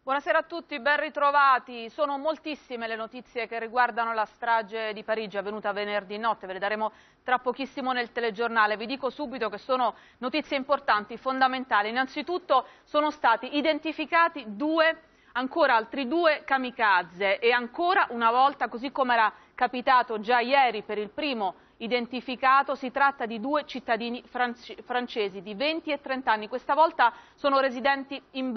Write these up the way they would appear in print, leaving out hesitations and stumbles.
Buonasera a tutti, ben ritrovati. Sono moltissime le notizie che riguardano la strage di Parigi avvenuta venerdì notte, ve le daremo tra pochissimo nel telegiornale. Vi dico subito che sono notizie importanti, fondamentali. Innanzitutto sono stati identificati altri due kamikaze e ancora una volta, così come era capitato già ieri per il primo identificato, si tratta di due cittadini francesi di 20 e 30 anni. Questa volta erano residenti in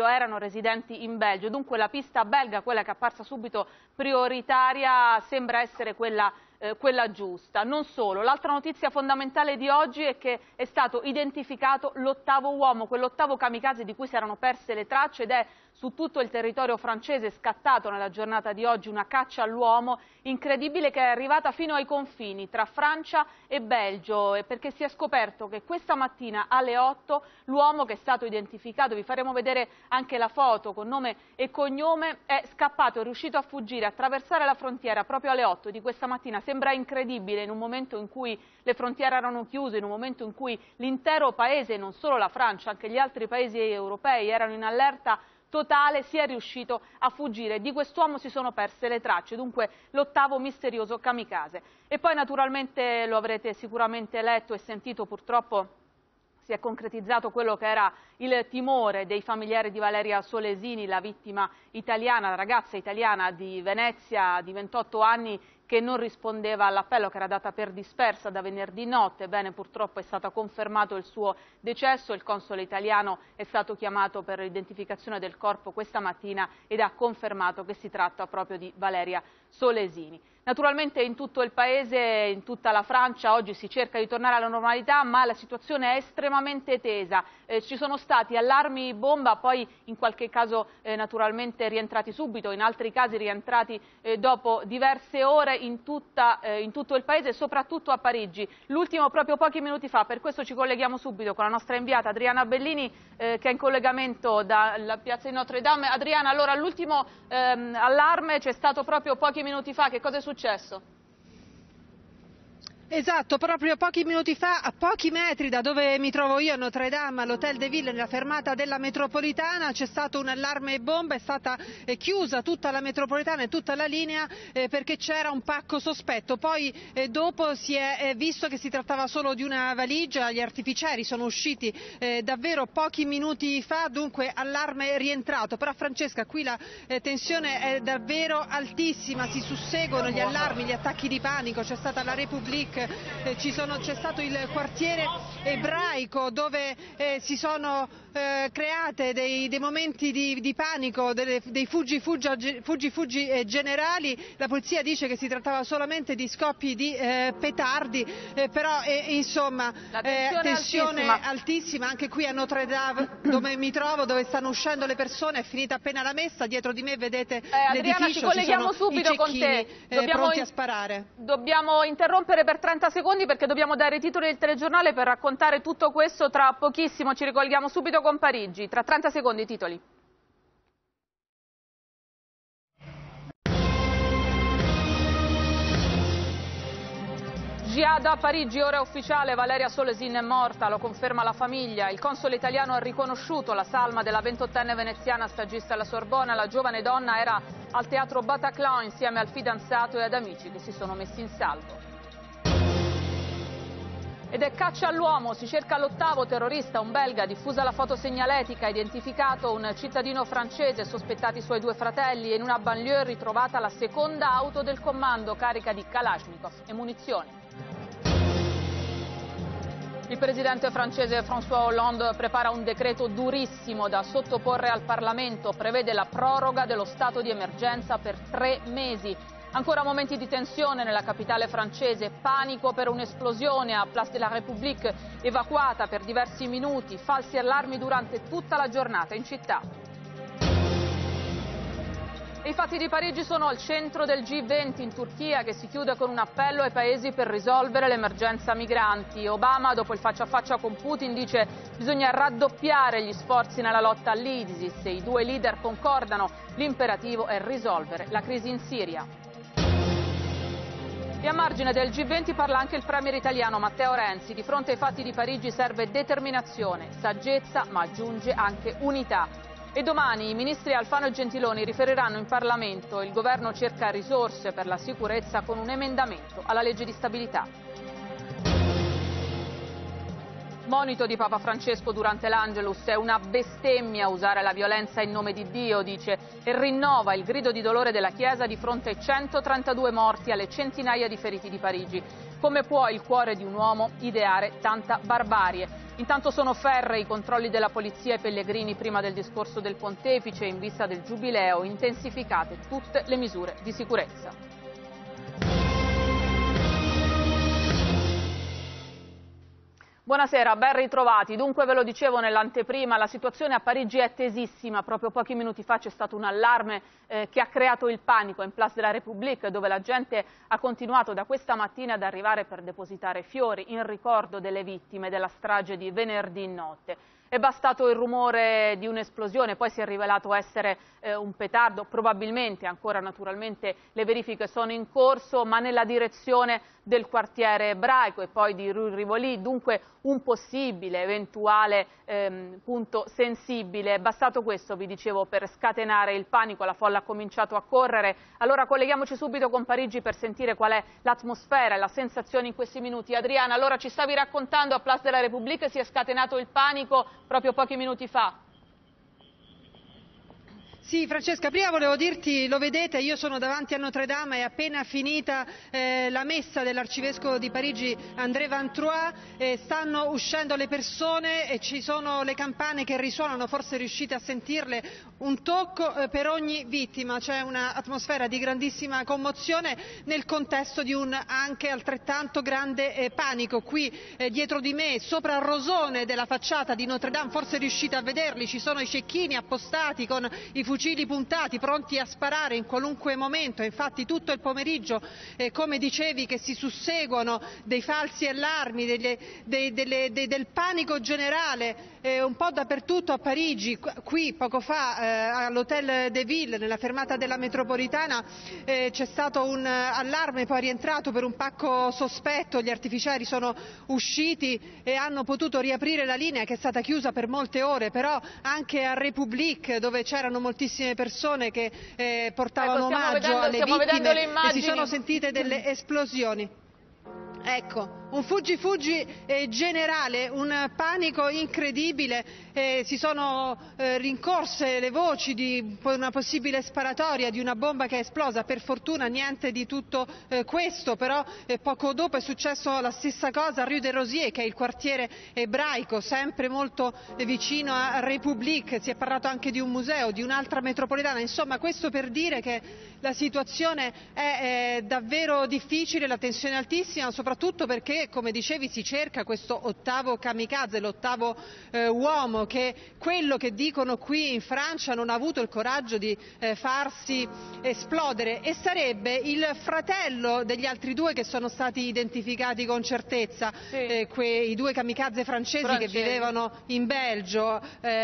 Belgio, dunque la pista belga, quella che è apparsa subito prioritaria, sembra essere quella giusta. Non solo, l'altra notizia fondamentale di oggi è che è stato identificato l'ottavo uomo, quell'ottavo kamikaze di cui si erano perse le tracce, ed è su tutto il territorio francese scattato nella giornata di oggi una caccia all'uomo incredibile che è arrivata fino ai confini tra Francia e Belgio, perché si è scoperto che questa mattina alle 8 l'uomo che è stato identificato, vi faremo vedere anche la foto con nome e cognome, è scappato, è riuscito a fuggire, a attraversare la frontiera proprio alle 8 di questa mattina. Sembra incredibile in un momento in cui le frontiere erano chiuse, in un momento in cui l'intero paese, non solo la Francia, anche gli altri paesi europei erano in allerta totale, si è riuscito a fuggire. Di quest'uomo si sono perse le tracce, dunque l'ottavo misterioso kamikaze. E poi naturalmente lo avrete sicuramente letto e sentito, purtroppo si è concretizzato quello che era il timore dei familiari di Valeria Solesini, la vittima italiana, la ragazza italiana di Venezia di 28 anni che non rispondeva all'appello, che era data per dispersa da venerdì notte. Bene, purtroppo è stato confermato il suo decesso, il console italiano è stato chiamato per l'identificazione del corpo questa mattina ed ha confermato che si tratta proprio di Valeria Solesini. Naturalmente in tutto il paese, in tutta la Francia, oggi si cerca di tornare alla normalità, ma la situazione è estremamente tesa. Ci sono stati allarmi bomba, poi in qualche caso naturalmente rientrati subito, in altri casi rientrati dopo diverse ore in tutto il paese, soprattutto a Parigi. L'ultimo proprio pochi minuti fa, per questo ci colleghiamo subito con la nostra inviata Adriana Bellini che è in collegamento dalla piazza di Notre Dame. Adriana, allora l'ultimo allarme c'è stato proprio pochi minuti fa, che cosa è successo? Esatto, proprio pochi minuti fa, a pochi metri da dove mi trovo io a Notre Dame, all'Hotel de Ville, nella fermata della metropolitana, c'è stato un allarme bomba, è stata chiusa tutta la metropolitana e tutta la linea perché c'era un pacco sospetto. Poi dopo si è visto che si trattava solo di una valigia, gli artificieri sono usciti davvero pochi minuti fa, dunque allarme rientrato. Però Francesca, qui la tensione è davvero altissima, si susseguono gli allarmi, gli attacchi di panico, c'è stata la République, c'è stato il quartiere ebraico dove si sono create dei momenti di panico, dei fuggi generali. La polizia dice che si trattava solamente di scoppi di petardi, però insomma tensione altissima anche qui a Notre Dame dove mi trovo, dove stanno uscendo le persone. È finita appena la messa, dietro di me vedete Adriana, ci colleghiamo subito con te. Pronti a sparare. Dobbiamo interrompere per 30 secondi perché dobbiamo dare i titoli del telegiornale per raccontare tutto questo. Tra pochissimo ci ricolleghiamo subito con Parigi. Tra 30 secondi i titoli. Jihad a Parigi, ora è ufficiale, Valeria Solesini è morta, lo conferma la famiglia. Il console italiano ha riconosciuto la salma della 28enne veneziana stagista alla Sorbona. La giovane donna era al teatro Bataclan insieme al fidanzato e ad amici che si sono messi in salvo. Ed è caccia all'uomo, si cerca l'ottavo terrorista, un belga, diffusa la foto segnaletica, identificato un cittadino francese, sospettati i suoi due fratelli, e in una banlieue ritrovata la seconda auto del comando carica di Kalashnikov e munizioni. Il presidente francese François Hollande prepara un decreto durissimo da sottoporre al Parlamento, prevede la proroga dello stato di emergenza per 3 mesi. Ancora momenti di tensione nella capitale francese, panico per un'esplosione a Place de la République, evacuata per diversi minuti, falsi allarmi durante tutta la giornata in città. I fatti di Parigi sono al centro del G20 in Turchia, che si chiude con un appello ai paesi per risolvere l'emergenza migranti. Obama, dopo il faccia a faccia con Putin, dice che bisogna raddoppiare gli sforzi nella lotta all'ISIS e i due leader concordano. L'imperativo è risolvere la crisi in Siria. E a margine del G20 parla anche il premier italiano Matteo Renzi. Di fronte ai fatti di Parigi serve determinazione, saggezza, ma aggiunge anche unità. E domani i ministri Alfano e Gentiloni riferiranno in Parlamento. Il governo cerca risorse per la sicurezza con un emendamento alla legge di stabilità. Monito di Papa Francesco durante l'Angelus: è una bestemmia usare la violenza in nome di Dio, dice, e rinnova il grido di dolore della Chiesa di fronte ai 132 morti e alle centinaia di feriti di Parigi. Come può il cuore di un uomo ideare tanta barbarie? Intanto sono ferrei i controlli della polizia ai pellegrini prima del discorso del pontefice in vista del Giubileo, intensificate tutte le misure di sicurezza. Buonasera, ben ritrovati. Dunque ve lo dicevo nell'anteprima, la situazione a Parigi è tesissima. Proprio pochi minuti fa c'è stato un allarme che ha creato il panico in Place de la République, dove la gente ha continuato da questa mattina ad arrivare per depositare fiori in ricordo delle vittime della strage di venerdì notte. È bastato il rumore di un'esplosione, poi si è rivelato essere un petardo, probabilmente ancora naturalmente le verifiche sono in corso, ma nella direzione del quartiere ebraico e poi di Rue Rivoli, dunque un possibile, eventuale punto sensibile. È bastato questo, vi dicevo, per scatenare il panico, la folla ha cominciato a correre. Allora colleghiamoci subito con Parigi per sentire qual è l'atmosfera e la sensazione in questi minuti. Adriana, allora ci stavi raccontando, a Place de la République si è scatenato il panico proprio pochi minuti fa. Sì, Francesca, prima volevo dirti, lo vedete, io sono davanti a Notre Dame, è appena finita la messa dell'arcivescovo di Parigi André Van Trois, stanno uscendo le persone e ci sono le campane che risuonano, forse riuscite a sentirle, un tocco per ogni vittima, c'è un'atmosfera di grandissima commozione nel contesto di un anche altrettanto grande panico. Qui dietro di me, sopra il rosone della facciata di Notre Dame, forse riuscite a vederli, ci sono i cecchini appostati con i fucili puntati pronti a sparare in qualunque momento. Infatti tutto il pomeriggio, come dicevi, che si susseguono dei falsi allarmi, del panico generale un po' dappertutto a Parigi. Qui poco fa all'Hôtel de Ville, nella fermata della metropolitana, c'è stato un allarme poi rientrato per un pacco sospetto, gli artificieri sono usciti e hanno potuto riaprire la linea che è stata chiusa per molte ore, però anche a République, dove c'erano moltissime persone che portavano omaggio alle vittime, e si sono sentite delle esplosioni. Ecco, un fuggi generale, un panico incredibile, si sono rincorse le voci di una possibile sparatoria di una bomba che è esplosa. Per fortuna niente di tutto questo, però poco dopo è successo la stessa cosa a Rue des Rosiers, che è il quartiere ebraico, sempre molto vicino a République. Si è parlato anche di un museo, di un'altra metropolitana. Insomma, questo per dire che la situazione è davvero difficile, la tensione è altissima, soprattutto perché, come dicevi, si cerca questo ottavo kamikaze, l'ottavo uomo, che quello che dicono qui in Francia non ha avuto il coraggio di farsi esplodere, e sarebbe il fratello degli altri due che sono stati identificati con certezza, sì. I due kamikaze francesi che vivevano in Belgio,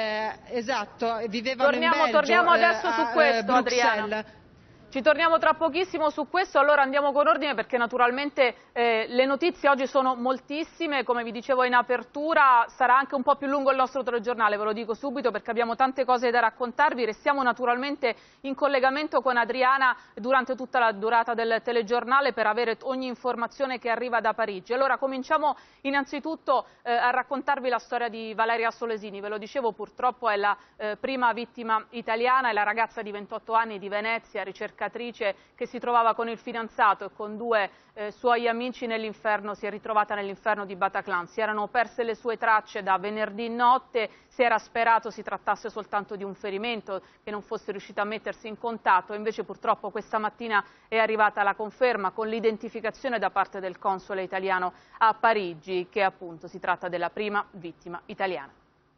esatto, vivevano in Belgio. Torniamo adesso su questo, Adriana. Ci torniamo tra pochissimo su questo, allora andiamo con ordine, perché naturalmente le notizie oggi sono moltissime. Come vi dicevo in apertura, sarà anche un po' più lungo il nostro telegiornale, ve lo dico subito, perché abbiamo tante cose da raccontarvi. Restiamo naturalmente in collegamento con Adriana durante tutta la durata del telegiornale per avere ogni informazione che arriva da Parigi. Allora cominciamo innanzitutto a raccontarvi la storia di Valeria Solesini. Ve lo dicevo, purtroppo è la prima vittima italiana, è la ragazza di 28 anni di Venezia, ricercatrice, che si trovava con il fidanzato e con due suoi amici nell'inferno, si è ritrovata nell'inferno di Bataclan. Si erano perse le sue tracce da venerdì notte, si era sperato si trattasse soltanto di un ferimento, che non fosse riuscita a mettersi in contatto, invece purtroppo questa mattina è arrivata la conferma con l'identificazione da parte del console italiano a Parigi, che appunto si tratta della prima vittima italiana.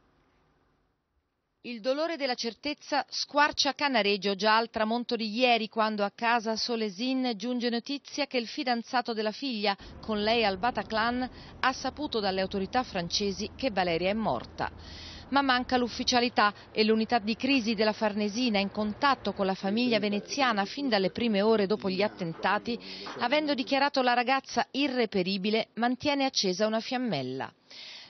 Il dolore della certezza squarcia Cannaregio già al tramonto di ieri, quando a casa Solesini giunge notizia che il fidanzato della figlia, con lei al Bataclan, ha saputo dalle autorità francesi che Valeria è morta. Ma manca l'ufficialità e l'unità di crisi della Farnesina, in contatto con la famiglia veneziana fin dalle prime ore dopo gli attentati, avendo dichiarato la ragazza irreperibile, mantiene accesa una fiammella.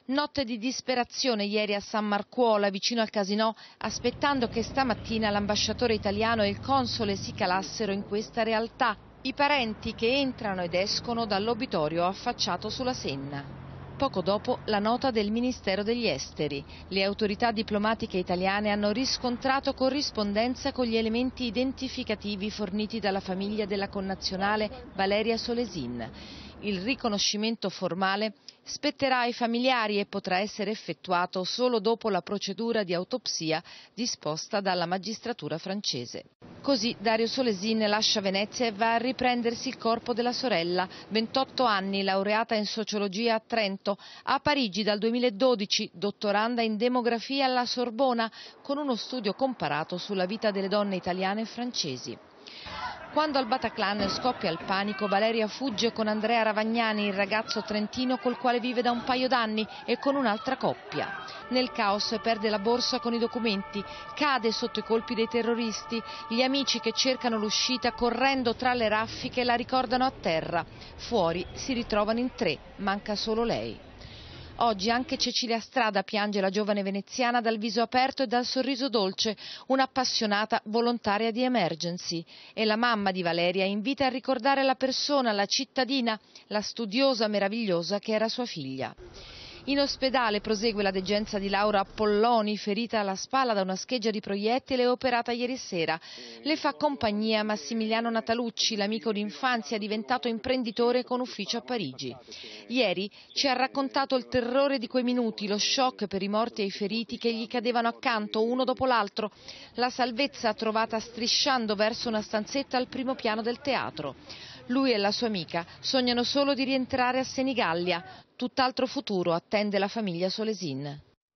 Notte di disperazione ieri a San Marcuola, vicino al casinò, aspettando che stamattina l'ambasciatore italiano e il console si calassero in questa realtà. I parenti che entrano ed escono dall'obitorio affacciato sulla Senna. Poco dopo la nota del Ministero degli Esteri. Le autorità diplomatiche italiane hanno riscontrato corrispondenza con gli elementi identificativi forniti dalla famiglia della connazionale Valeria Solesin. Il riconoscimento formale spetterà ai familiari e potrà essere effettuato solo dopo la procedura di autopsia disposta dalla magistratura francese. Così Dario Solesin lascia Venezia e va a riprendersi il corpo della sorella, 28 anni, laureata in sociologia a Trento, a Parigi dal 2012, dottoranda in demografia alla Sorbona, con uno studio comparato sulla vita delle donne italiane e francesi. Quando al Bataclan scoppia il panico, Valeria fugge con Andrea Ravagnani, il ragazzo trentino col quale vive da un paio d'anni, e con un'altra coppia. Nel caos perde la borsa con i documenti, cade sotto i colpi dei terroristi. Gli amici che cercano l'uscita correndo tra le raffiche la ricordano a terra. Fuori si ritrovano in 3, manca solo lei. Oggi anche Cecilia Strada piange la giovane veneziana dal viso aperto e dal sorriso dolce, un'appassionata volontaria di Emergency. E la mamma di Valeria invita a ricordare la persona, la cittadina, la studiosa meravigliosa che era sua figlia. In ospedale prosegue la degenza di Laura Polloni, ferita alla spalla da una scheggia di proiettile e operata ieri sera. Le fa compagnia Massimiliano Natalucci, l'amico d'infanzia diventato imprenditore con ufficio a Parigi. Ieri ci ha raccontato il terrore di quei minuti, lo shock per i morti e i feriti che gli cadevano accanto uno dopo l'altro, la salvezza trovata strisciando verso una stanzetta al primo piano del teatro. Lui e la sua amica sognano solo di rientrare a Senigallia. Tutt'altro futuro attende la famiglia Solesin.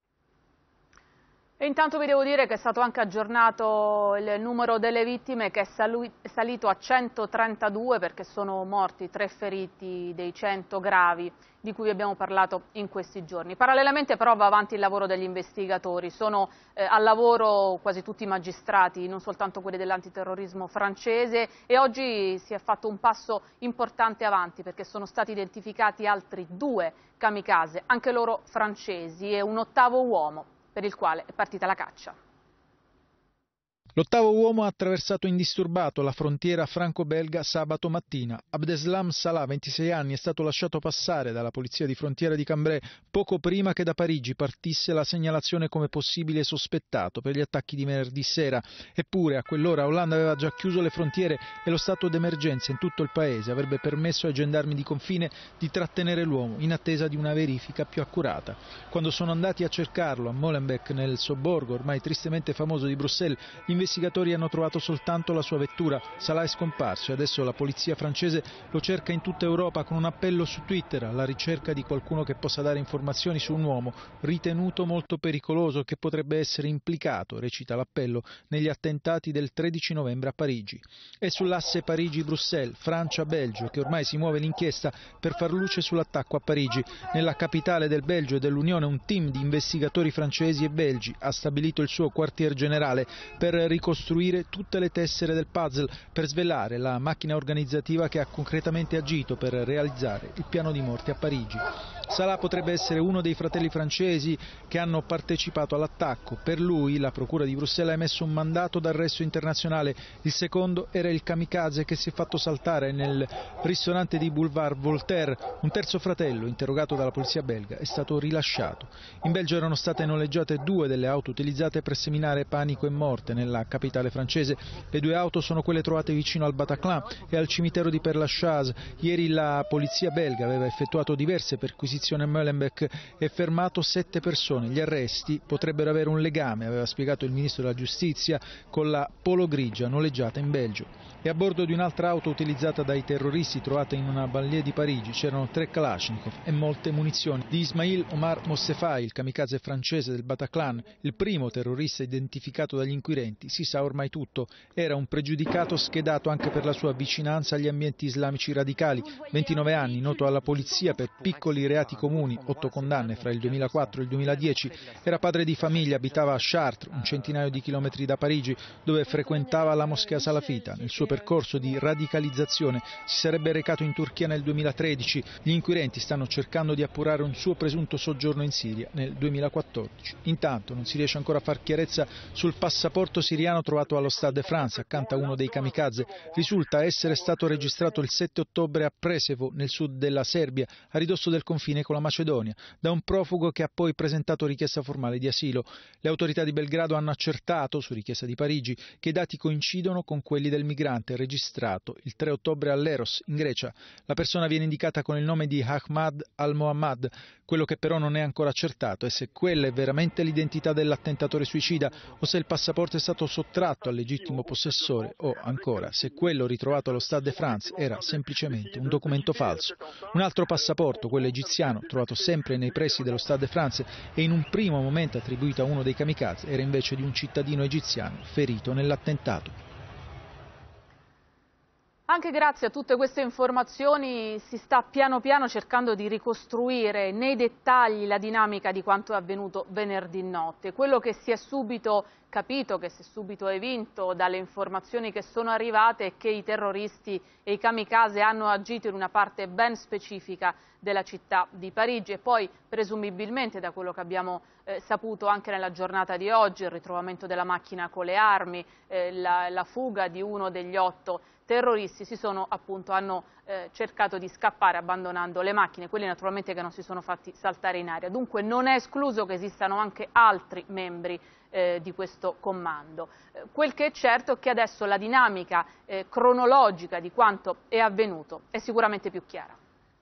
E intanto vi devo dire che è stato anche aggiornato il numero delle vittime, che è salito a 132 perché sono morti 3 feriti dei 100 gravi di cui abbiamo parlato in questi giorni. Parallelamente però va avanti il lavoro degli investigatori, sono al lavoro quasi tutti i magistrati, non soltanto quelli dell'antiterrorismo francese, e oggi si è fatto un passo importante avanti perché sono stati identificati altri 2 kamikaze, anche loro francesi, e un 8º uomo per il quale è partita la caccia. L'8º uomo ha attraversato indisturbato la frontiera franco-belga sabato mattina. Abdeslam Salah, 26 anni, è stato lasciato passare dalla polizia di frontiera di Cambrai poco prima che da Parigi partisse la segnalazione come possibile sospettato per gli attacchi di venerdì sera. Eppure a quell'ora Hollande aveva già chiuso le frontiere e lo stato d'emergenza in tutto il paese avrebbe permesso ai gendarmi di confine di trattenere l'uomo in attesa di una verifica più accurata. Quando sono andati a cercarlo a Molenbeek, nel sobborgo ormai tristemente famoso di Bruxelles, gli investigatori hanno trovato soltanto la sua vettura. Salah è scomparso e adesso la polizia francese lo cerca in tutta Europa con un appello su Twitter alla ricerca di qualcuno che possa dare informazioni su un uomo ritenuto molto pericoloso che potrebbe essere implicato, recita l'appello, negli attentati del 13 novembre a Parigi. È sull'asse Parigi-Bruxelles, Francia-Belgio che ormai si muove l'inchiesta per far luce sull'attacco a Parigi. Nella capitale del Belgio e dell'Unione un team di investigatori francesi e belgi ha stabilito il suo quartier generale per ricostruire tutte le tessere del puzzle, per svelare la macchina organizzativa che ha concretamente agito per realizzare il piano di morte a Parigi. Salah potrebbe essere uno dei fratelli francesi che hanno partecipato all'attacco. Per lui la procura di Bruxelles ha emesso un mandato d'arresto internazionale. Il secondo era il kamikaze che si è fatto saltare nel ristorante di Boulevard Voltaire. Un terzo fratello, interrogato dalla polizia belga, è stato rilasciato. In Belgio erano state noleggiate 2 delle auto utilizzate per seminare panico e morte nella capitale francese. Le 2 auto sono quelle trovate vicino al Bataclan e al cimitero di Père Lachaise. Ieri la polizia belga aveva effettuato diverse perquisizioni a Molenbeek e fermato 7 persone. Gli arresti potrebbero avere un legame, aveva spiegato il ministro della giustizia, con la Polo grigia noleggiata in Belgio. E a bordo di un'altra auto utilizzata dai terroristi trovata in una banlieue di Parigi c'erano 3 Kalashnikov e molte munizioni. Di Ismail Omar Mossefai, il kamikaze francese del Bataclan, il primo terrorista identificato dagli inquirenti, si sa ormai tutto. Era un pregiudicato schedato anche per la sua vicinanza agli ambienti islamici radicali. 29 anni, noto alla polizia per piccoli reati reati comuni, 8 condanne fra il 2004 e il 2010, era padre di famiglia, abitava a Chartres, un centinaio di chilometri da Parigi, dove frequentava la moschea salafita. Nel suo percorso di radicalizzazione si sarebbe recato in Turchia nel 2013. Gli inquirenti stanno cercando di appurare un suo presunto soggiorno in Siria nel 2014. Intanto non si riesce ancora a far chiarezza sul passaporto siriano trovato allo Stade de France accanto a uno dei kamikaze. Risulta essere stato registrato il 7 ottobre a Presevo, nel sud della Serbia, a ridosso del confine con la Macedonia, da un profugo che ha poi presentato richiesta formale di asilo. Le autorità di Belgrado hanno accertato, su richiesta di Parigi, che i dati coincidono con quelli del migrante registrato il 3 ottobre a Leros, in Grecia. La persona viene indicata con il nome di Ahmad al-Mohammad. Quello che però non è ancora accertato è se quella è veramente l'identità dell'attentatore suicida o se il passaporto è stato sottratto al legittimo possessore o, ancora, se quello ritrovato allo Stade de France era semplicemente un documento falso. Un altro passaporto, quello egiziano, trovato sempre nei pressi dello Stade de France e in un primo momento attribuito a uno dei kamikaze, era invece di un cittadino egiziano ferito nell'attentato. Anche grazie a tutte queste informazioni si sta piano piano cercando di ricostruire nei dettagli la dinamica di quanto è avvenuto venerdì notte. Quello che si è subito capito, che si è subito evinto dalle informazioni che sono arrivate, è che i terroristi e i kamikaze hanno agito in una parte ben specifica della città di Parigi e poi presumibilmente, da quello che abbiamo saputo anche nella giornata di oggi, il ritrovamento della macchina con le armi, la fuga di uno degli 8 terroristi hanno cercato di scappare abbandonando le macchine, quelli naturalmente che non si sono fatti saltare in aria. Dunque non è escluso che esistano anche altri membri di questo comando. Quel che è certo è che adesso la dinamica cronologica di quanto è avvenuto è sicuramente più chiara.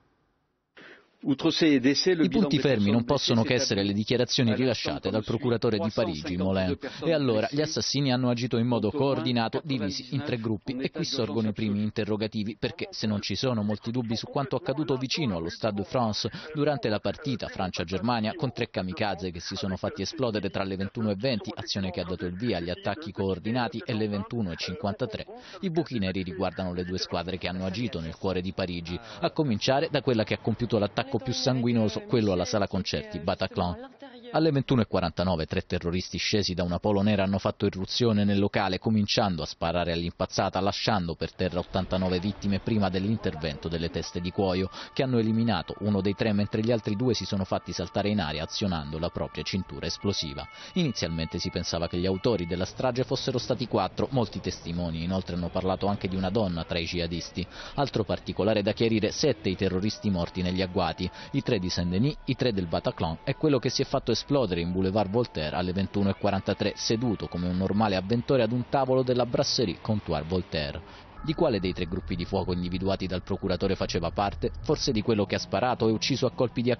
I punti fermi non possono che essere le dichiarazioni rilasciate dal procuratore di Parigi, Molin, e allora gli assassini hanno agito in modo coordinato, divisi in 3 gruppi, e qui sorgono i primi interrogativi, perché se non ci sono molti dubbi su quanto accaduto vicino allo Stade de France durante la partita Francia-Germania con 3 kamikaze che si sono fatti esplodere tra le 21:20, azione che ha dato il via agli attacchi coordinati, e le 21:53, i buchi neri riguardano le 2 squadre che hanno agito nel cuore di Parigi, a cominciare da quella che ha compiuto l'attacco più sanguinoso, quello alla sala concerti Bataclan. Alle 21:49 3 terroristi scesi da una polo nera hanno fatto irruzione nel locale, cominciando a sparare all'impazzata, lasciando per terra 89 vittime prima dell'intervento delle teste di cuoio, che hanno eliminato uno dei 3 mentre gli altri 2 si sono fatti saltare in aria azionando la propria cintura esplosiva. Inizialmente si pensava che gli autori della strage fossero stati 4, molti testimoni inoltre hanno parlato anche di una donna tra i jihadisti. Altro particolare da chiarire: 7 i terroristi morti negli agguati, i 3 di Saint-Denis, i 3 del Bataclan e quello che si è fatto esplodere in Boulevard Voltaire alle 21:43, seduto come un normale avventore ad un tavolo della Brasserie Comptoir Voltaire. Di quale dei 3 gruppi di fuoco individuati dal procuratore faceva parte? Forse di quello che ha sparato e ucciso a colpi di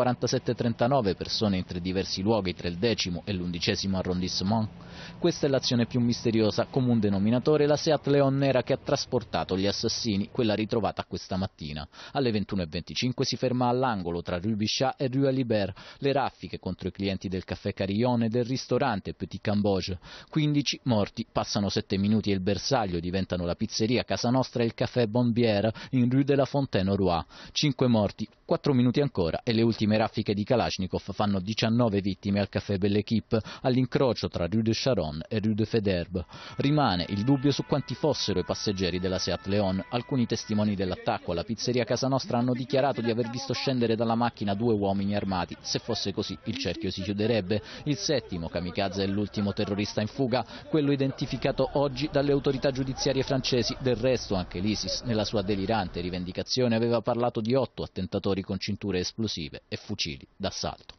AK-47-39 persone in 3 diversi luoghi tra il 10° e l'11° arrondissement? Questa è l'azione più misteriosa, comune denominatore la Seat Leon nera che ha trasportato gli assassini, quella ritrovata questa mattina. Alle 21:25 si ferma all'angolo tra Rue Bichat e Rue Alibert, le raffiche contro i clienti del caffè Carillon e del ristorante Petit Cambodge. 15 morti, passano 7 minuti e il bersaglio diventano la pizzeria Casa Nostra e il caffè Bonbière in Rue de la Fontaine-au-Roi. 5 morti, 4 minuti ancora e le ultime raffiche di Kalashnikov fanno 19 vittime al caffè Belle Équipe, all'incrocio tra Rue de Charonne e Rue de Federbe. Rimane il dubbio su quanti fossero i passeggeri della Seat Leon. Alcuni testimoni dell'attacco alla pizzeria Casa Nostra hanno dichiarato di aver visto scendere dalla macchina 2 uomini armati. Se fosse così il cerchio si chiuderebbe. Il 7° kamikaze è l'ultimo terrorista in fuga, quello identificato oggi dalle autorità giudiziarie francesi. Del resto anche l'ISIS, nella sua delirante rivendicazione, aveva parlato di 8 attentatori con cinture esplosive e fucili d'assalto.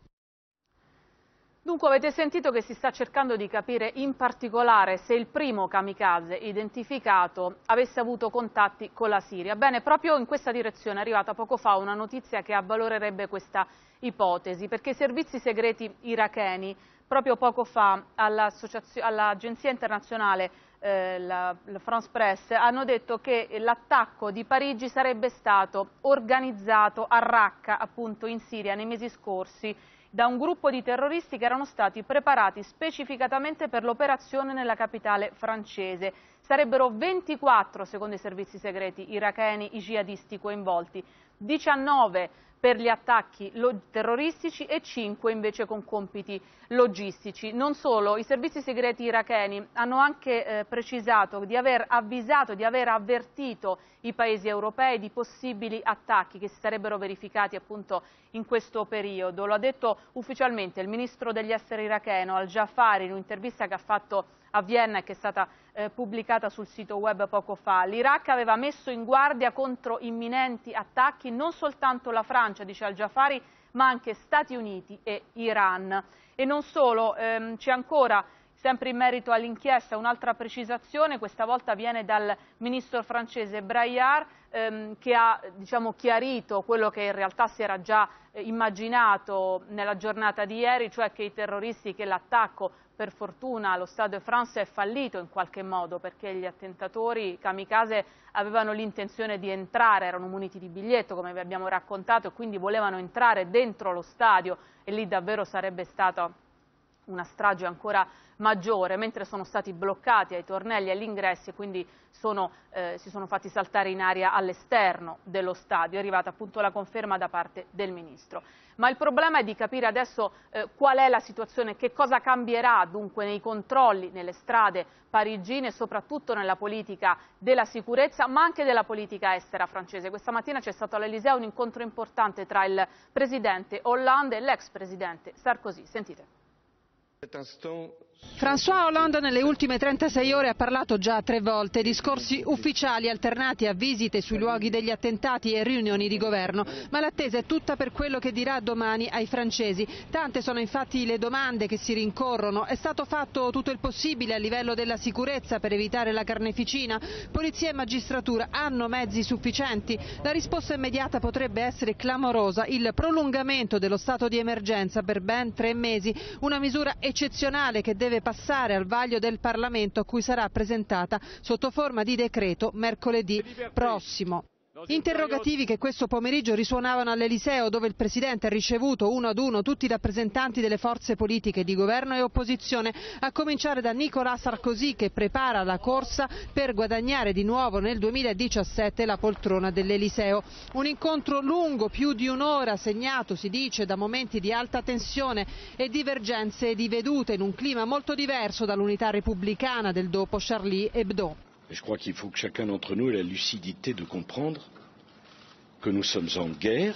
Dunque avete sentito che si sta cercando di capire in particolare se il primo kamikaze identificato avesse avuto contatti con la Siria. Bene, proprio in questa direzione è arrivata poco fa una notizia che avvalorerebbe questa ipotesi, perché i servizi segreti iracheni proprio poco fa all'agenzia internazionale la France Press hanno detto che l'attacco di Parigi sarebbe stato organizzato a Raqqa, appunto in Siria, nei mesi scorsi, da un gruppo di terroristi che erano stati preparati specificatamente per l'operazione nella capitale francese. Sarebbero 24, secondo i servizi segreti iracheni, i jihadisti coinvolti, 19 per gli attacchi terroristici e 5 invece con compiti logistici. Non solo, i servizi segreti iracheni hanno anche precisato di aver avvisato, di aver avvertito i paesi europei di possibili attacchi che si sarebbero verificati appunto in questo periodo. Lo ha detto ufficialmente il ministro degli esteri iracheno Al-Jafari in un'intervista che ha fatto a Vienna e che è stata pubblicata sul sito web poco fa. L'Iraq aveva messo in guardia contro imminenti attacchi non soltanto la Francia, dice Al-Jafari, ma anche Stati Uniti e Iran. E non solo, c'è ancora, sempre in merito all'inchiesta, un'altra precisazione, questa volta viene dal ministro francese Braillard, che ha chiarito quello che in realtà si era già immaginato nella giornata di ieri, cioè che i terroristi, che l'attacco per fortuna allo Stade de France è fallito in qualche modo, perché gli attentatori kamikaze avevano l'intenzione di entrare, erano muniti di biglietto come vi abbiamo raccontato, e quindi volevano entrare dentro lo stadio e lì davvero sarebbe stata una strage ancora maggiore, mentre sono stati bloccati ai tornelli e agli ingressi e quindi si sono fatti saltare in aria all'esterno dello stadio. È arrivata appunto la conferma da parte del ministro. Ma il problema è di capire adesso qual è la situazione, che cosa cambierà dunque nei controlli nelle strade parigine e soprattutto nella politica della sicurezza, ma anche della politica estera francese. Questa mattina c'è stato all'Elysée un incontro importante tra il presidente Hollande e l'ex presidente Sarkozy. Sentite. François Hollande nelle ultime 36 ore ha parlato già 3 volte, discorsi ufficiali alternati a visite sui luoghi degli attentati e riunioni di governo, ma l'attesa è tutta per quello che dirà domani ai francesi. Tante sono infatti le domande che si rincorrono. È stato fatto tutto il possibile a livello della sicurezza per evitare la carneficina? Polizia e magistratura hanno mezzi sufficienti? La risposta immediata potrebbe essere clamorosa: il prolungamento dello stato di emergenza per ben 3 mesi, una misura eccezionale che deve passare al vaglio del Parlamento, a cui sarà presentata sotto forma di decreto mercoledì prossimo. Interrogativi che questo pomeriggio risuonavano all'Eliseo, dove il Presidente ha ricevuto uno ad uno tutti i rappresentanti delle forze politiche di governo e opposizione, a cominciare da Nicolas Sarkozy, che prepara la corsa per guadagnare di nuovo nel 2017 la poltrona dell'Eliseo. Un incontro lungo, più di un'ora, segnato, si dice, da momenti di alta tensione e divergenze di vedute in un clima molto diverso dall'unità repubblicana del dopo Charlie Hebdo. Je crois qu'il faut que chacun d'entre nous ait la lucidité de comprendre que nous sommes en guerre,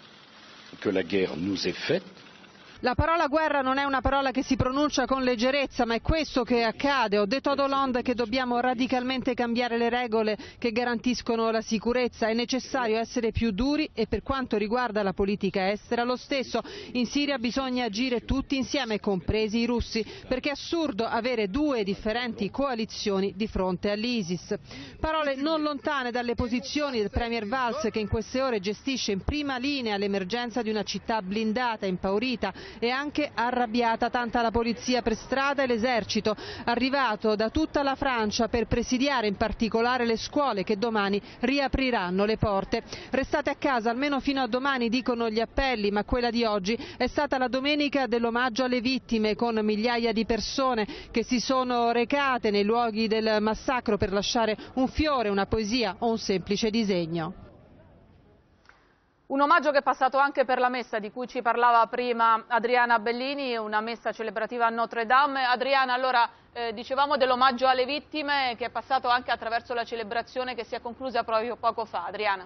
que la guerre nous est faite. La parola guerra non è una parola che si pronuncia con leggerezza, ma è questo che accade. Ho detto ad Hollande che dobbiamo radicalmente cambiare le regole che garantiscono la sicurezza. È necessario essere più duri e per quanto riguarda la politica estera lo stesso. In Siria bisogna agire tutti insieme, compresi i russi, perché è assurdo avere 2 differenti coalizioni di fronte all'ISIS. Parole non lontane dalle posizioni del Premier Valls, che in queste ore gestisce in prima linea l'emergenza di una città blindata, impaurita e anche arrabbiata, tanta la polizia per strada e l'esercito arrivato da tutta la Francia per presidiare in particolare le scuole che domani riapriranno le porte. Restate a casa almeno fino a domani, dicono gli appelli, ma quella di oggi è stata la domenica dell'omaggio alle vittime, con migliaia di persone che si sono recate nei luoghi del massacro per lasciare un fiore, una poesia o un semplice disegno. Un omaggio che è passato anche per la messa di cui ci parlava prima Adriana Bellini, una messa celebrativa a Notre Dame. Adriana, allora dicevamo dell'omaggio alle vittime che è passato anche attraverso la celebrazione che si è conclusa proprio poco fa. Adriana.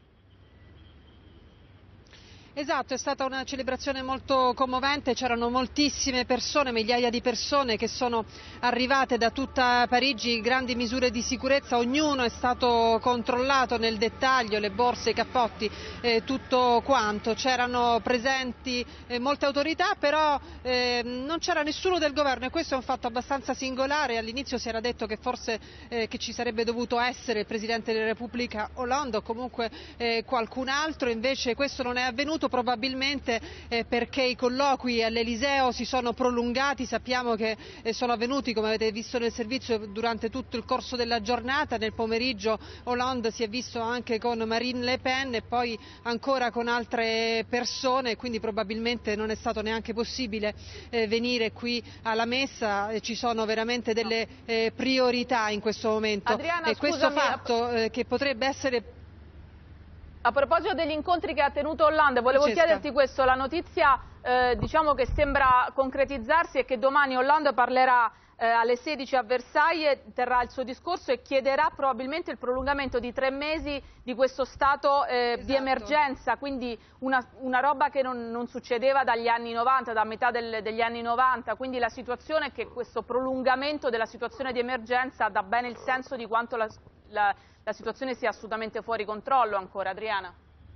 Esatto, è stata una celebrazione molto commovente, c'erano moltissime persone, migliaia di persone che sono arrivate da tutta Parigi, grandi misure di sicurezza, ognuno è stato controllato nel dettaglio, le borse, i cappotti, tutto quanto. C'erano presenti molte autorità, però non c'era nessuno del governo e questo è un fatto abbastanza singolare. All'inizio si era detto che forse che ci sarebbe dovuto essere il Presidente della Repubblica Hollande o comunque qualcun altro, invece questo non è avvenuto. Probabilmente perché i colloqui all'Eliseo si sono prolungati, sappiamo che sono avvenuti, come avete visto nel servizio, durante tutto il corso della giornata. Nel pomeriggio Hollande si è visto anche con Marine Le Pen e poi ancora con altre persone, quindi probabilmente non è stato neanche possibile venire qui alla messa. Ci sono veramente delle priorità in questo momento. Adriana, e questo fatto che potrebbe essere A proposito degli incontri che ha tenuto Hollande, volevo chiederti questo, la notizia diciamo che sembra concretizzarsi è che domani Hollande parlerà alle 16 a Versailles, terrà il suo discorso e chiederà probabilmente il prolungamento di 3 mesi di questo stato di emergenza, quindi una roba che non succedeva dagli anni 90, da metà degli anni 90, quindi la situazione è che questo prolungamento della situazione di emergenza dà bene il senso di quanto la situazione sia assolutamente fuori controllo ancora. Adriana?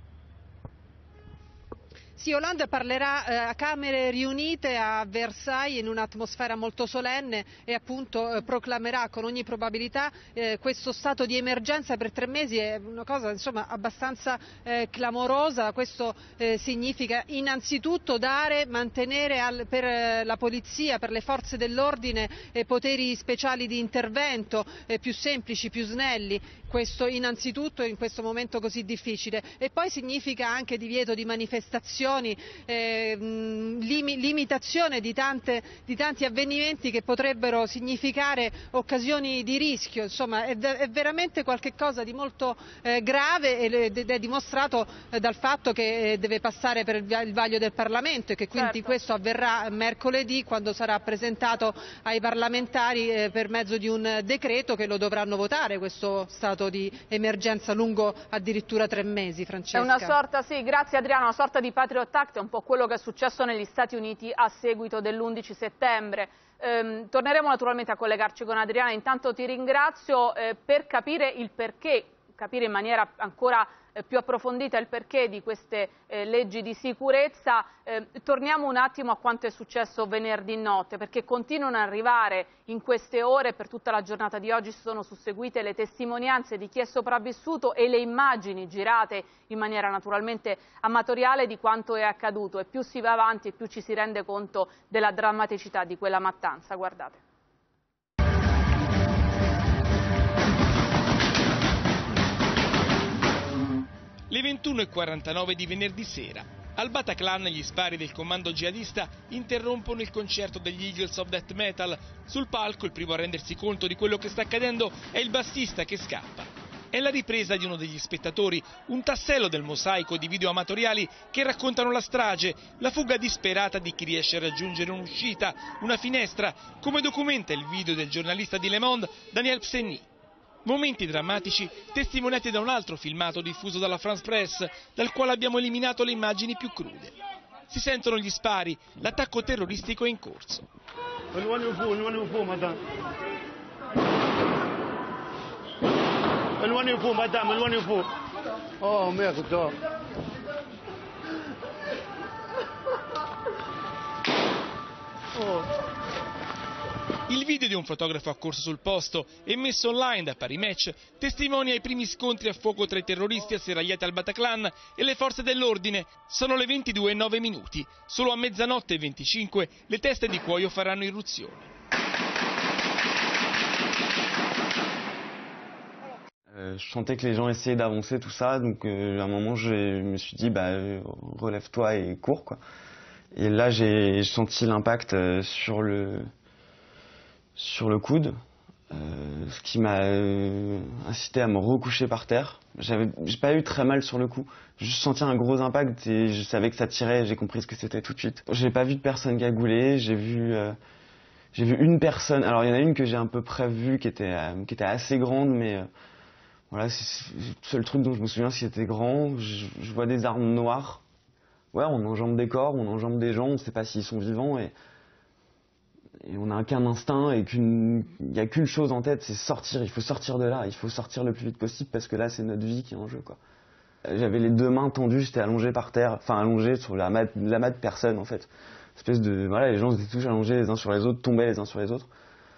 Sì, Hollande parlerà a Camere riunite a Versailles in un'atmosfera molto solenne e appunto proclamerà con ogni probabilità questo stato di emergenza per 3 mesi. È una cosa insomma abbastanza clamorosa. Questo significa innanzitutto mantenere per la polizia, per le forze dell'ordine poteri speciali di intervento più semplici, più snelli. Questo innanzitutto in questo momento così difficile, e poi significa anche divieto di manifestazioni, limitazione di tanti avvenimenti che potrebbero significare occasioni di rischio. Insomma è veramente qualcosa di molto grave ed è dimostrato dal fatto che deve passare per il vaglio del Parlamento e che quindi questo avverrà mercoledì, quando sarà presentato ai parlamentari per mezzo di un decreto che lo dovranno votare, questo stato di emergenza lungo addirittura 3 mesi. Francesca. È una sorta, sì, grazie Adriano, una sorta di Patriot Act, è un po' quello che è successo negli Stati Uniti a seguito dell'11 settembre. Torneremo naturalmente a collegarci con Adriana, intanto ti ringrazio per capire il perché, capire in maniera ancora più approfondita il perché di queste leggi di sicurezza. Torniamo un attimo a quanto è successo venerdì notte, perché continuano ad arrivare in queste ore, per tutta la giornata di oggi si sono susseguite le testimonianze di chi è sopravvissuto e le immagini girate in maniera naturalmente amatoriale di quanto è accaduto, e più si va avanti e più ci si rende conto della drammaticità di quella mattanza. Guardate. Le 21:49 di venerdì sera. Al Bataclan gli spari del comando jihadista interrompono il concerto degli Eagles of Death Metal. Sul palco il primo a rendersi conto di quello che sta accadendo è il bassista che scappa. È la ripresa di uno degli spettatori, un tassello del mosaico di video amatoriali che raccontano la strage, la fuga disperata di chi riesce a raggiungere un'uscita, una finestra, come documenta il video del giornalista di Le Monde, Daniel Psenny. Momenti drammatici testimoniati da un altro filmato diffuso dalla France Presse, dal quale abbiamo eliminato le immagini più crude. Si sentono gli spari, l'attacco terroristico è in corso. Éloignez-vous, madame. Éloignez-vous, madame, éloignez-vous. Oh, merde. Oh. Il video di un fotografo accorso sul posto e messo online da Paris Match testimonia i primi scontri a fuoco tra i terroristi asserragliati al Bataclan e le forze dell'ordine. Sono le 22:09. Solo a 00:25 le teste di cuoio faranno irruzione. Je sentais que les gens essayaient d'avancer tout ça, donc à un moment je me suis dit relève-toi et cours quoi. Et là j'ai senti l'impact sur le coude, ce qui m'a incité à me recoucher par terre. J'ai pas eu très mal sur le coup, j'ai juste senti un gros impact et je savais que ça tirait, j'ai compris ce que c'était tout de suite. J'ai pas vu de personne cagoulée, j'ai vu une personne, alors il y en a une que j'ai à peu près vue qui était assez grande, mais voilà, c'est le seul truc dont je me souviens qui était grand. Je vois des armes noires. Ouais, on enjambe des corps, on enjambe des gens, on ne sait pas s'ils sont vivants et on n'a qu'un instinct et il n'y a qu'une chose en tête, c'est sortir. Il faut sortir de là, il faut sortir le plus vite possible parce que là c'est notre vie qui est en jeu quoi. J'avais les 2 mains tendues, j'étais allongé par terre, enfin allongé sur l'amas de personnes en fait. Espèce de voilà, les gens étaient tous allongés les uns sur les autres, tombaient les uns sur les autres.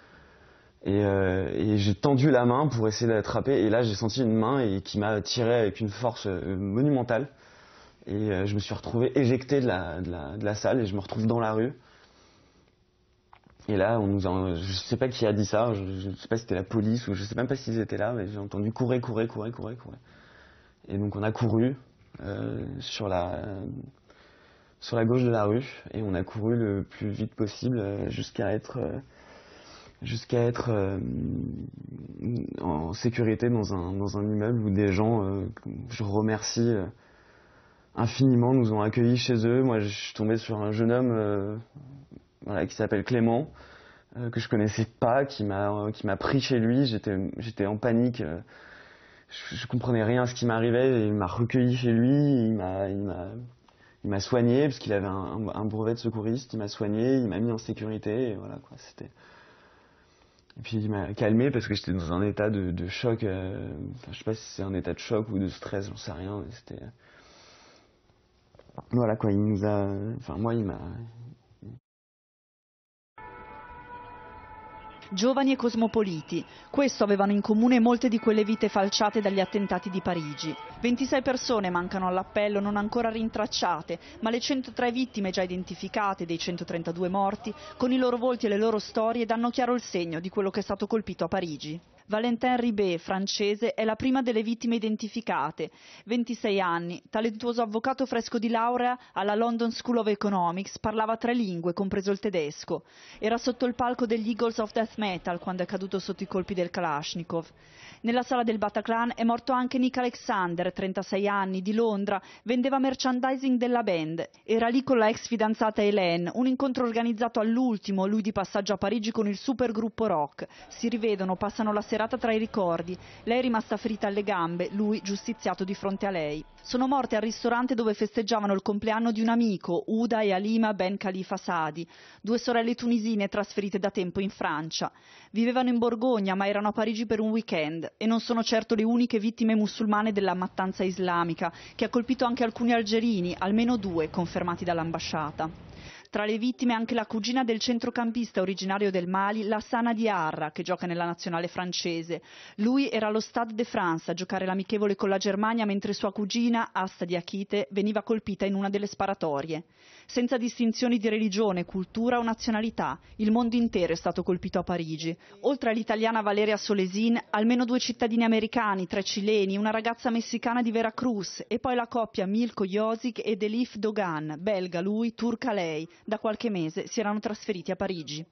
Et j'ai tendu la main pour essayer d'attraper et là j'ai senti une main qui m'a tiré avec une force monumentale et je me suis retrouvé éjecté de la salle et je me retrouve dans la rue. Et là, je sais pas qui a dit ça, je sais pas si c'était la police ou je sais même pas s'ils étaient là, mais j'ai entendu courir. Et donc on a couru sur la gauche de la rue et on a couru le plus vite possible jusqu'à être jusqu'à être en sécurité dans un immeuble où des gens, je remercie infiniment, nous ont accueillis chez eux. Moi, je suis tombé sur un jeune homme qui s'appelle Clément, que je connaissais pas, qui m'a pris chez lui. J'étais en panique. Je comprenais rien à ce qui m'arrivait. Et il m'a recueilli chez lui. Il m'a soigné parce qu'il avait un brevet de secouriste. Il m'a soigné, il m'a mis en sécurité. Et voilà quoi. Et puis il m'a calmé parce que j'étais dans un état de choc. Je sais pas si c'est un état de choc ou de stress, j'en sais rien. Voilà quoi. Il m'a. Giovani e cosmopoliti, questo avevano in comune molte di quelle vite falciate dagli attentati di Parigi. 26 persone mancano all'appello non ancora rintracciate, ma le 103 vittime già identificate dei 132 morti, con i loro volti e le loro storie, danno chiaro il segno di quello che è stato colpito a Parigi. Valentin Ribet, francese, è la prima delle vittime identificate. 26 anni, talentuoso avvocato fresco di laurea alla London School of Economics, parlava 3 lingue, compreso il tedesco. Era sotto il palco degli Eagles of Death Metal quando è caduto sotto i colpi del Kalashnikov. Nella sala del Bataclan è morto anche Nick Alexander, 36 anni, di Londra, vendeva merchandising della band. Era lì con la ex fidanzata Hélène, un incontro organizzato all'ultimo, lui di passaggio a Parigi con il supergruppo rock. Si rivedono, passano la serata tra i ricordi. Lei è rimasta ferita alle gambe, lui giustiziato di fronte a lei. Sono morte al ristorante dove festeggiavano il compleanno di un amico, Uda e Halima Ben Khalifa Saadi, 2 sorelle tunisine trasferite da tempo in Francia. Vivevano in Borgogna ma erano a Parigi per un weekend e non sono certo le uniche vittime musulmane della mattanza islamica, che ha colpito anche alcuni algerini, almeno 2 confermati dall'ambasciata. Tra le vittime anche la cugina del centrocampista originario del Mali, Lassana Diarra, che gioca nella nazionale francese. Lui era allo Stade de France a giocare l'amichevole con la Germania mentre sua cugina, Asta Diakite, veniva colpita in una delle sparatorie. Senza distinzioni di religione, cultura o nazionalità, il mondo intero è stato colpito a Parigi. Oltre all'italiana Valeria Solesin, almeno 2 cittadini americani, 3 cileni, una ragazza messicana di Veracruz e poi la coppia Milko Josic ed Elif Dogan, belga lui, turca lei. Da qualche mese si erano trasferiti a Parigi.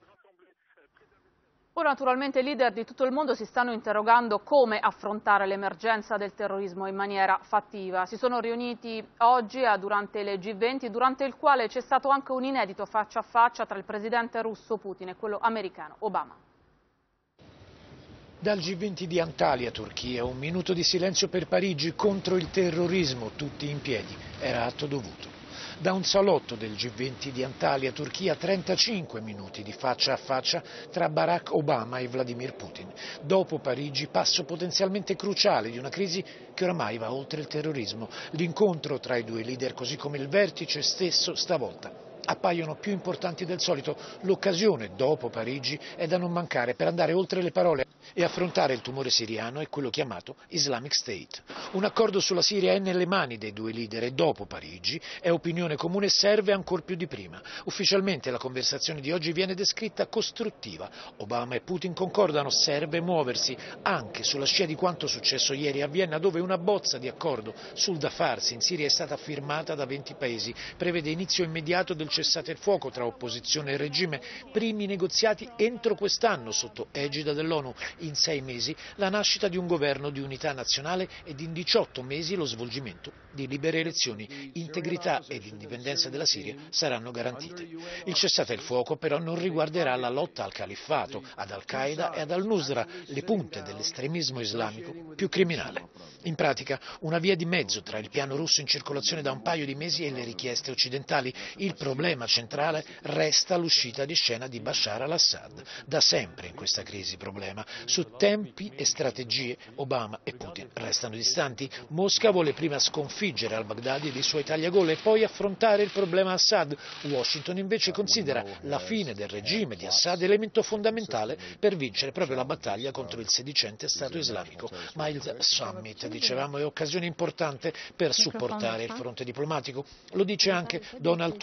Ora naturalmente i leader di tutto il mondo si stanno interrogando come affrontare l'emergenza del terrorismo in maniera fattiva. Si sono riuniti oggi durante il G20, durante il quale c'è stato anche un inedito faccia a faccia tra il presidente russo Putin e quello americano Obama. Dal G20 di Antalya, Turchia, 1 minuto di silenzio per Parigi contro il terrorismo, tutti in piedi, era atto dovuto. Da un salotto del G20 di Antalya, Turchia, 35 minuti di faccia a faccia tra Barack Obama e Vladimir Putin. Dopo Parigi, passo potenzialmente cruciale di una crisi che oramai va oltre il terrorismo. L'incontro tra i 2 leader, così come il vertice stesso, stavolta appaiono più importanti del solito. L'occasione, dopo Parigi, è da non mancare per andare oltre le parole e affrontare il tumore siriano e quello chiamato Islamic State. Un accordo sulla Siria è nelle mani dei 2 leader e dopo Parigi è opinione comune, serve ancor più di prima. Ufficialmente la conversazione di oggi viene descritta costruttiva. Obama e Putin concordano, serve muoversi anche sulla scia di quanto successo ieri a Vienna, dove una bozza di accordo sul da farsi in Siria è stata firmata da 20 paesi. Prevede inizio immediato del cessate il fuoco tra opposizione e regime, primi negoziati entro quest'anno sotto egida dell'ONU, in 6 mesi la nascita di un governo di unità nazionale ed in 18 mesi lo svolgimento di libere elezioni. Integrità ed indipendenza della Siria saranno garantite. Il cessate il fuoco però non riguarderà la lotta al califfato, ad Al-Qaeda e ad Al-Nusra, le punte dell'estremismo islamico più criminale. In pratica una via di mezzo tra il piano russo in circolazione da un paio di mesi e le richieste occidentali. Il problema centrale resta l'uscita di scena di Bashar al-Assad. Da sempre in questa crisi problema. Su tempi e strategie Obama e Putin restano distanti. Mosca vuole prima sconfiggere al-Baghdadi ed i suoi tagliagole e poi affrontare il problema Assad. Washington invece considera la fine del regime di Assad elemento fondamentale per vincere proprio la battaglia contro il sedicente Stato islamico. Ma il summit, dicevamo, è occasione importante per supportare il fronte diplomatico. Lo dice anche Donald Tusk, presidente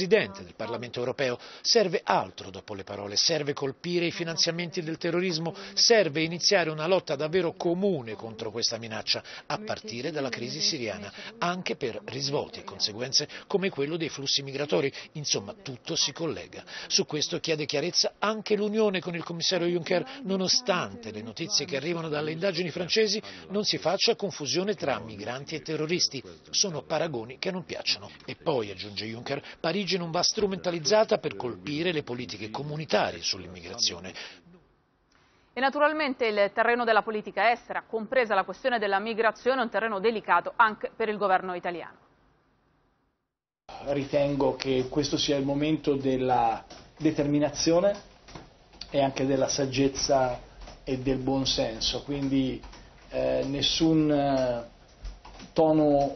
Presidente del Parlamento europeo. Serve altro dopo le parole, serve colpire i finanziamenti del terrorismo, serve iniziare una lotta davvero comune contro questa minaccia, a partire dalla crisi siriana, anche per risvolti e conseguenze come quello dei flussi migratori. Insomma, tutto si collega. Su questo chiede chiarezza anche l'Unione con il commissario Juncker, nonostante le notizie che arrivano dalle indagini francesi, non si faccia confusione tra migranti e terroristi, sono paragoni che non piacciono. E poi, aggiunge Juncker, Parigi non va strumentalizzata per colpire le politiche comunitarie sull'immigrazione. E naturalmente il terreno della politica estera, compresa la questione della migrazione, è un terreno delicato anche per il governo italiano. Ritengo che questo sia il momento della determinazione e anche della saggezza e del buonsenso, quindi nessun tono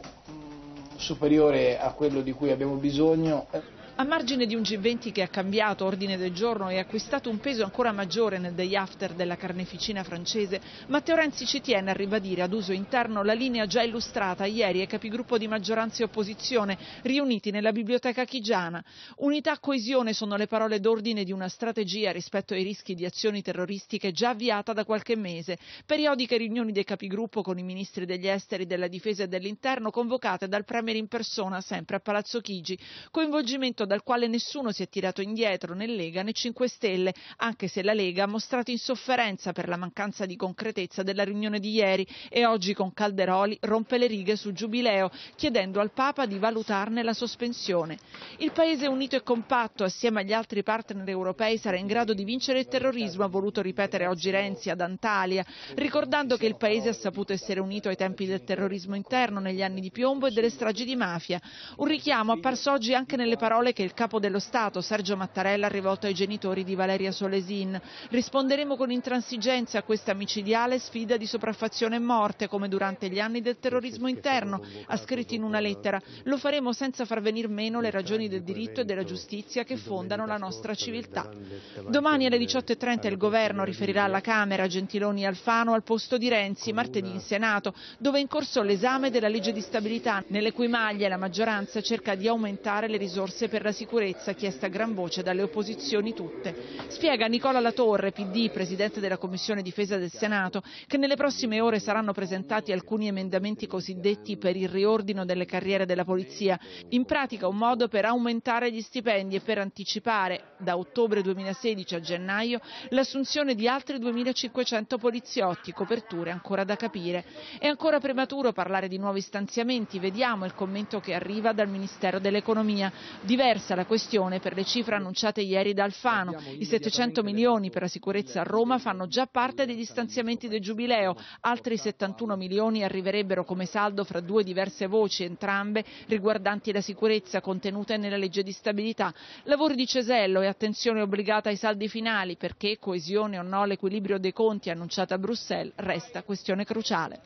superiore a quello di cui abbiamo bisogno. A margine di un G20 che ha cambiato ordine del giorno e acquistato un peso ancora maggiore nel day after della carneficina francese, Matteo Renzi ci tiene a ribadire ad uso interno la linea già illustrata ieri ai capigruppo di maggioranza e opposizione riuniti nella biblioteca Chigiana. Unità e coesione sono le parole d'ordine di una strategia rispetto ai rischi di azioni terroristiche già avviata da qualche mese. Periodiche riunioni dei capigruppo con i ministri degli esteri, della difesa e dell'interno convocate dal Premier in persona sempre a Palazzo Chigi. Coinvolgimento dal quale nessuno si è tirato indietro, né Lega né 5 Stelle, anche se la Lega ha mostrato insofferenza per la mancanza di concretezza della riunione di ieri e oggi con Calderoli rompe le righe sul Giubileo, chiedendo al Papa di valutarne la sospensione. Il Paese unito e compatto, assieme agli altri partner europei, sarà in grado di vincere il terrorismo, ha voluto ripetere oggi Renzi ad Antalya, ricordando che il Paese ha saputo essere unito ai tempi del terrorismo interno, negli anni di piombo e delle stragi di mafia. Un richiamo apparso oggi anche nelle parole che il capo dello Stato, Sergio Mattarella, ha rivolto ai genitori di Valeria Solesin. Risponderemo con intransigenza a questa micidiale sfida di sopraffazione e morte, come durante gli anni del terrorismo interno, ha scritto in una lettera. Lo faremo senza far venir meno le ragioni del diritto e della giustizia che fondano la nostra civiltà. Domani alle 18:30 il Governo riferirà alla Camera Gentiloni e Alfano al posto di Renzi, martedì in Senato, dove è in corso l'esame della legge di stabilità, nelle cui maglie la maggioranza cerca di aumentare le risorse per la sicurezza chiesta a gran voce dalle opposizioni tutte. Spiega Nicola Latorre, PD, presidente della Commissione Difesa del Senato, che nelle prossime ore saranno presentati alcuni emendamenti cosiddetti per il riordino delle carriere della polizia, in pratica un modo per aumentare gli stipendi e per anticipare da ottobre 2016 a gennaio l'assunzione di altri 2.500 poliziotti, coperture ancora da capire. È ancora prematuro parlare di nuovi stanziamenti, vediamo il commento che arriva dal Ministero dell'Economia. Diversa la questione per le cifre annunciate ieri da Alfano. I 700 milioni per la sicurezza a Roma fanno già parte degli stanziamenti del Giubileo, altri 71 milioni arriverebbero come saldo fra due diverse voci, entrambe riguardanti la sicurezza contenute nella legge di stabilità. Lavori di cesello e attenzione obbligata ai saldi finali, perché coesione o no l'equilibrio dei conti annunciata a Bruxelles resta questione cruciale.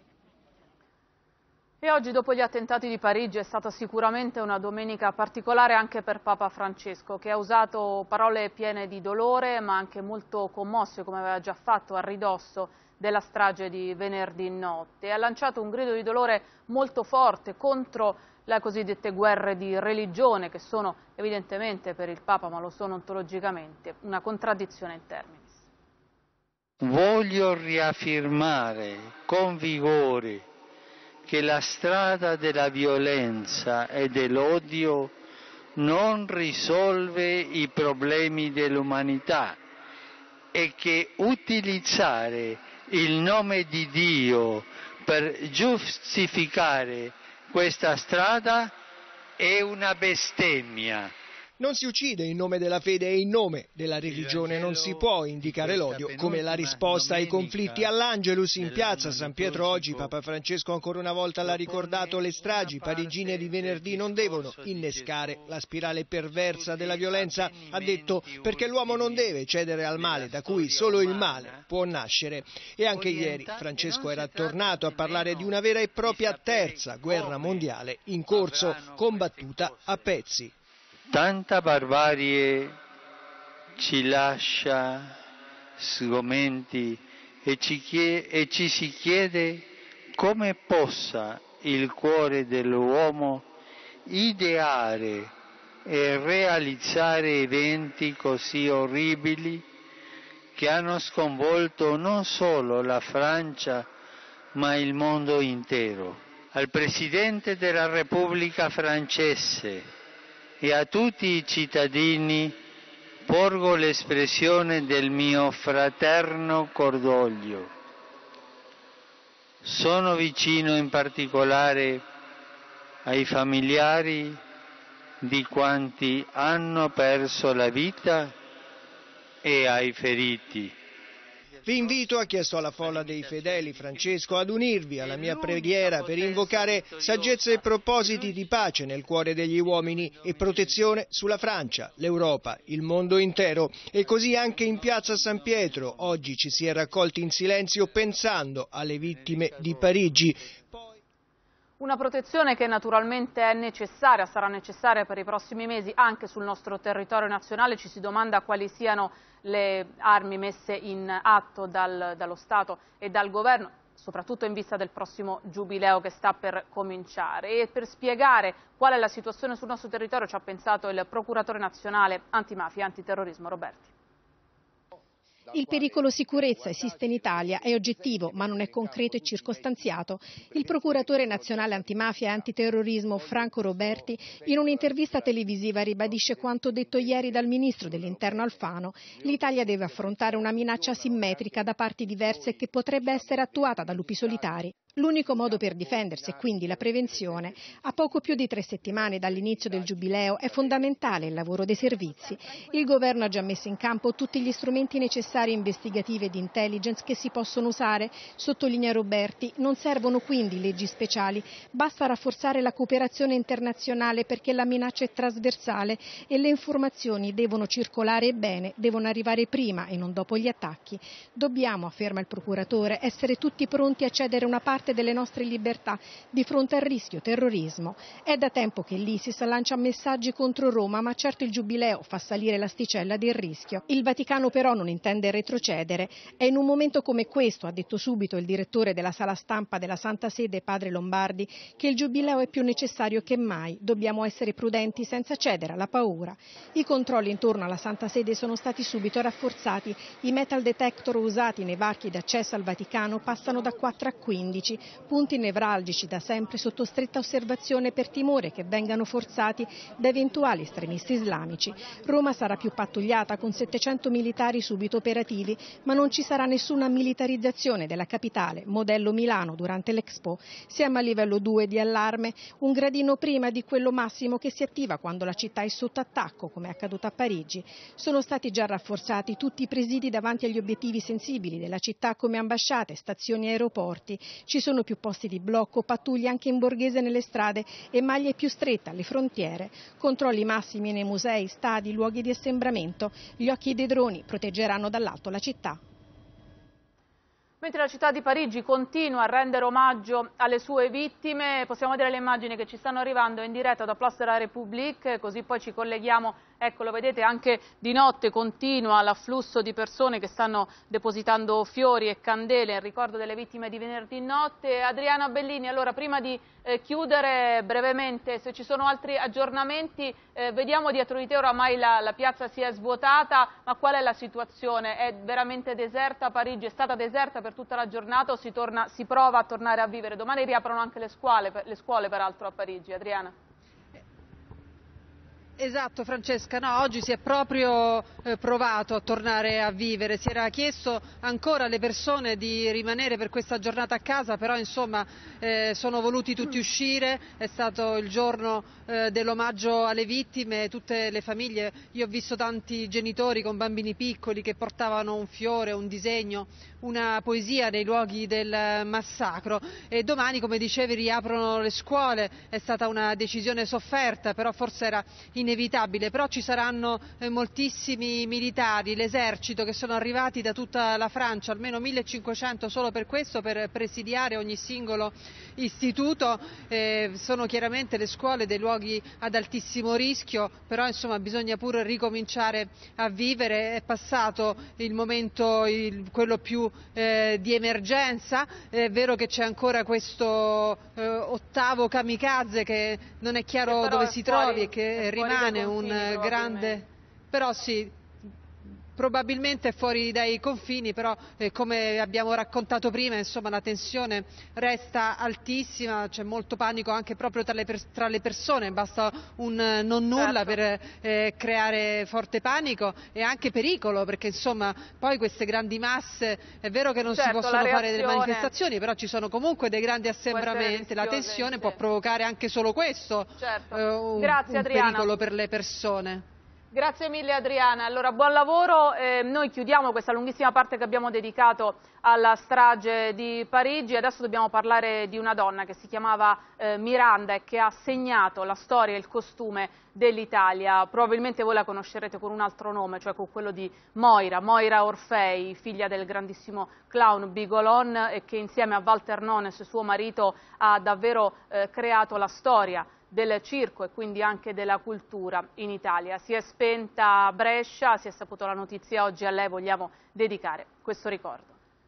E oggi, dopo gli attentati di Parigi, è stata sicuramente una domenica particolare anche per Papa Francesco, che ha usato parole piene di dolore ma anche molto commosse, come aveva già fatto a ridosso della strage di venerdì notte. Ha lanciato un grido di dolore molto forte contro le cosiddette guerre di religione, che sono evidentemente per il Papa, ma lo sono ontologicamente, una contraddizione in termini. Voglio riaffermare con vigore che la strada della violenza e dell'odio non risolve i problemi dell'umanità e che utilizzare il nome di Dio per giustificare questa strada è una bestemmia. Non si uccide in nome della fede e in nome della religione, non si può indicare l'odio come la risposta ai conflitti. All'Angelus in piazza San Pietro oggi Papa Francesco ancora una volta l'ha ricordato: le stragi parigine di venerdì non devono innescare la spirale perversa della violenza, ha detto, perché l'uomo non deve cedere al male da cui solo il male può nascere. E anche ieri Francesco era tornato a parlare di una vera e propria terza guerra mondiale in corso, combattuta a pezzi. Tanta barbarie ci lascia sgomenti e ci si chiede come possa il cuore dell'uomo ideare e realizzare eventi così orribili che hanno sconvolto non solo la Francia ma il mondo intero. Al Presidente della Repubblica francese e a tutti i cittadini porgo l'espressione del mio fraterno cordoglio. Sono vicino in particolare ai familiari di quanti hanno perso la vita e ai feriti. Vi invito, ha chiesto alla folla dei fedeli Francesco, ad unirvi alla mia preghiera per invocare saggezza e propositi di pace nel cuore degli uomini e protezione sulla Francia, l'Europa, il mondo intero. E così anche in piazza San Pietro oggi ci si è raccolti in silenzio pensando alle vittime di Parigi. Una protezione che naturalmente è necessaria, sarà necessaria per i prossimi mesi anche sul nostro territorio nazionale. Ci si domanda quali siano le armi messe in atto dallo Stato e dal Governo, soprattutto in vista del prossimo giubileo che sta per cominciare. E per spiegare qual è la situazione sul nostro territorio ci ha pensato il procuratore nazionale antimafia e antiterrorismo Roberti. Il pericolo sicurezza esiste in Italia, è oggettivo ma non è concreto e circostanziato. Il procuratore nazionale antimafia e antiterrorismo Franco Roberti in un'intervista televisiva ribadisce quanto detto ieri dal ministro dell'Interno Alfano. L'Italia deve affrontare una minaccia asimmetrica da parti diverse che potrebbe essere attuata da lupi solitari. L'unico modo per difendersi è quindi la prevenzione. A poco più di 3 settimane dall'inizio del giubileo è fondamentale il lavoro dei servizi. Il governo ha già messo in campo tutti gli strumenti necessari investigativi e di intelligence che si possono usare. Sottolinea Roberti, non servono quindi leggi speciali, basta rafforzare la cooperazione internazionale perché la minaccia è trasversale e le informazioni devono circolare bene, devono arrivare prima e non dopo gli attacchi. Dobbiamo, afferma il procuratore, essere tutti pronti a cedere una parte delle nostre libertà di fronte al rischio terrorismo. È da tempo che l'ISIS lancia messaggi contro Roma, ma certo il giubileo fa salire l'asticella del rischio. Il Vaticano però non intende retrocedere. È in un momento come questo, ha detto subito il direttore della sala stampa della Santa Sede, padre Lombardi, che il giubileo è più necessario che mai. Dobbiamo essere prudenti senza cedere alla paura. I controlli intorno alla Santa Sede sono stati subito rafforzati. I metal detector usati nei varchi d'accesso al Vaticano passano da 4 a 15. Punti nevralgici da sempre sotto stretta osservazione per timore che vengano forzati da eventuali estremisti islamici. Roma sarà più pattugliata con 700 militari subito operativi, ma non ci sarà nessuna militarizzazione della capitale, modello Milano durante l'Expo. Siamo a livello 2 di allarme, un gradino prima di quello massimo che si attiva quando la città è sotto attacco, come è accaduto a Parigi. Sono stati già rafforzati tutti i presidi davanti agli obiettivi sensibili della città come ambasciate, stazioni e aeroporti. Ci sono più posti di blocco, pattuglie anche in borghese nelle strade e maglie più strette alle frontiere. Controlli massimi nei musei, stadi, luoghi di assembramento. Gli occhi dei droni proteggeranno dall'alto la città. Mentre la città di Parigi continua a rendere omaggio alle sue vittime, possiamo vedere le immagini che ci stanno arrivando in diretta da Place de la République, così poi ci colleghiamo, eccolo vedete anche di notte continua l'afflusso di persone che stanno depositando fiori e candele in ricordo delle vittime di venerdì notte. Adriana Bellini, allora prima di chiudere brevemente, se ci sono altri aggiornamenti, vediamo dietro di te oramai la piazza si è svuotata, ma qual è la situazione? È veramente deserta Parigi? È stata deserta per tutta la giornata o si prova a tornare a vivere? Domani riaprono anche le scuole peraltro a Parigi. Adriana? Esatto Francesca, no, oggi si è proprio provato a tornare a vivere, si era chiesto ancora alle persone di rimanere per questa giornata a casa, però insomma sono voluti tutti uscire, è stato il giorno dell'omaggio alle vittime, tutte le famiglie, io ho visto tanti genitori con bambini piccoli che portavano un fiore, un disegno, una poesia nei luoghi del massacro e domani, come dicevi, riaprono le scuole, è stata una decisione sofferta, però forse era inevitabile, però ci saranno moltissimi militari, l'esercito che sono arrivati da tutta la Francia, almeno 1500 solo per questo, per presidiare ogni singolo istituto, sono chiaramente le scuole dei luoghi ad altissimo rischio, però insomma bisogna pure ricominciare a vivere, è passato il momento, quello più di emergenza, è vero che c'è ancora questo ottavo kamikaze che non è chiaro dove si trovi e che rimane rimane un grande, però sì, probabilmente fuori dai confini, però come abbiamo raccontato prima, insomma, la tensione resta altissima, c'è molto panico anche proprio tra le persone, basta un non nulla per creare forte panico e anche pericolo, perché insomma poi queste grandi masse, è vero che non si possono fare delle manifestazioni, però ci sono comunque dei grandi assembramenti, la tensione può provocare anche solo questo, un pericolo per le persone. Grazie mille Adriana, allora buon lavoro, noi chiudiamo questa lunghissima parte che abbiamo dedicato alla strage di Parigi. Adesso dobbiamo parlare di una donna che si chiamava Miranda e che ha segnato la storia e il costume dell'Italia. Probabilmente voi la conoscerete con un altro nome, cioè con quello di Moira Orfei, figlia del grandissimo clown Bigolon, e che insieme a Walter Nones, suo marito, ha davvero creato la storia del circo e quindi anche della cultura in Italia. Si è spenta a Brescia, si è saputo la notizia oggi, a lei vogliamo dedicare questo ricordo.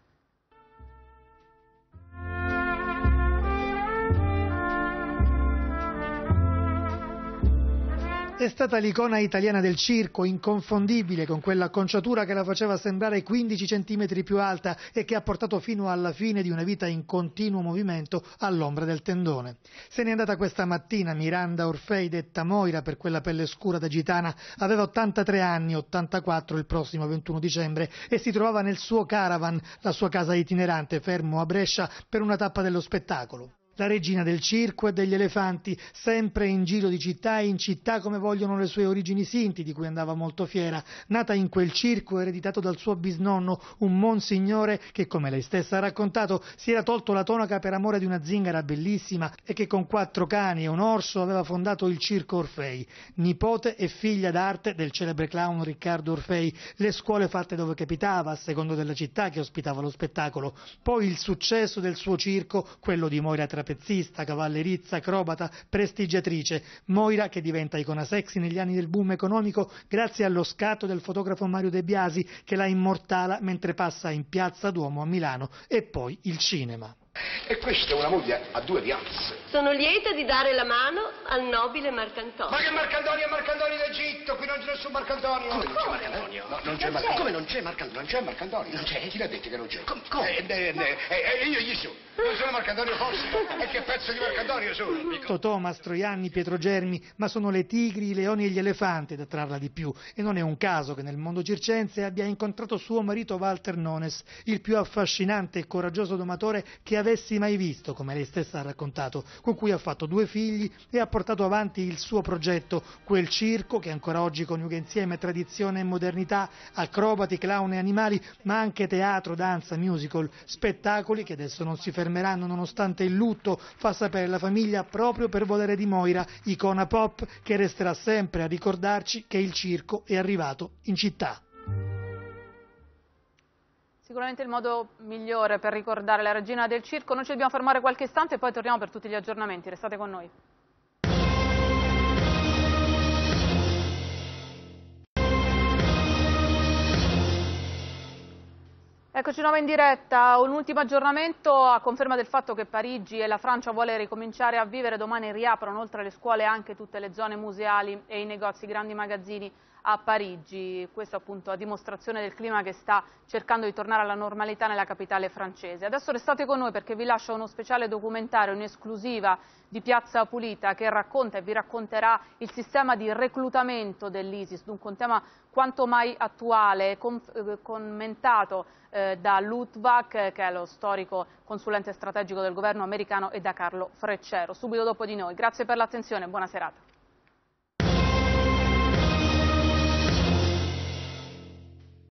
È stata l'icona italiana del circo, inconfondibile, con quell'acconciatura che la faceva sembrare 15 centimetri più alta e che ha portato fino alla fine di una vita in continuo movimento all'ombra del tendone. Se n'è andata questa mattina Miranda Orfei, detta Moira per quella pelle scura da gitana, aveva 83 anni, 84 il prossimo 21 dicembre, e si trovava nel suo caravan, la sua casa itinerante, fermo a Brescia per una tappa dello spettacolo. La regina del circo e degli elefanti, sempre in giro di città e in città come vogliono le sue origini sinti, di cui andava molto fiera, nata in quel circo ereditato dal suo bisnonno, un monsignore che, come lei stessa ha raccontato, si era tolto la tonaca per amore di una zingara bellissima e che con 4 cani e un orso aveva fondato il Circo Orfei. Nipote e figlia d'arte del celebre clown Riccardo Orfei, le scuole fatte dove capitava, a secondo della città che ospitava lo spettacolo. Poi il successo del suo circo, quello di Moira trapezzista, cavallerizza, acrobata, prestigiatrice. Moira che diventa icona sexy negli anni del boom economico grazie allo scatto del fotografo Mario De Biasi che la immortala mentre passa in Piazza Duomo a Milano, e poi il cinema. E questa è una moglie a 2 rialze. Sono lieta di dare la mano al nobile Marcantonio. Ma che Marcantonio è Marcantonio d'Egitto? Qui non c'è nessun Marcantonio. Come non c'è Marcantonio? No, non c'è Marcantonio. Come non c'è Marcantonio? Non c'è Marcantonio. Non c'è? Chi l'ha detto che non c'è? Come? Io gli so. Non sono Marcantonio forse? E che pezzo di Marcantonio sono? Totò, Mastroianni, Pietro Germi, ma sono le tigri, i leoni e gli elefanti ad attrarla di più, e non è un caso che nel mondo circense abbia incontrato suo marito Walter Nones, il più affascinante e coraggioso domatore che avessi mai visto, come lei stessa ha raccontato, con cui ha fatto 2 figli e ha portato avanti il suo progetto, quel circo che ancora oggi coniuga insieme tradizione e modernità, acrobati, clown e animali, ma anche teatro, danza, musical, spettacoli che adesso non si fermeranno nonostante il lutto, fa sapere la famiglia, proprio per volere di Moira, icona pop che resterà sempre a ricordarci che il circo è arrivato in città. Sicuramente il modo migliore per ricordare la regina del circo. Noi ci dobbiamo fermare qualche istante e poi torniamo per tutti gli aggiornamenti. Restate con noi. Eccoci nuova in diretta, un ultimo aggiornamento a conferma del fatto che Parigi e la Francia vuole ricominciare a vivere. Domani riaprono oltre le scuole anche tutte le zone museali e i negozi, i grandi magazzini a Parigi. Questo appunto a dimostrazione del clima che sta cercando di tornare alla normalità nella capitale francese. Adesso restate con noi perché vi lascio uno speciale documentario in esclusiva di Piazza Pulita che racconta e vi racconterà il sistema di reclutamento dell'ISIS, dunque un tema quanto mai attuale, commentato da Luttwak, che è lo storico consulente strategico del governo americano, e da Carlo Freccero. Subito dopo di noi. Grazie per l'attenzione e buona serata.